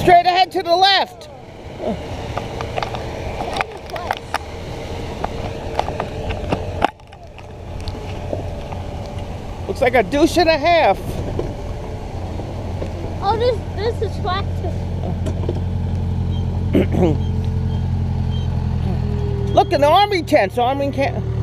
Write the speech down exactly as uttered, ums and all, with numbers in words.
Straight ahead to the left. Looks like a deuce and a half. Oh, this this is tractor. Look in the army tents. Army camp.